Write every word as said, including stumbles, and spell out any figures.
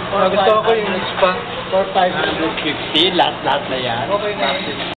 Gusto ko yung spa. For five fifty, lahat-lahat na yan. Okay na yun.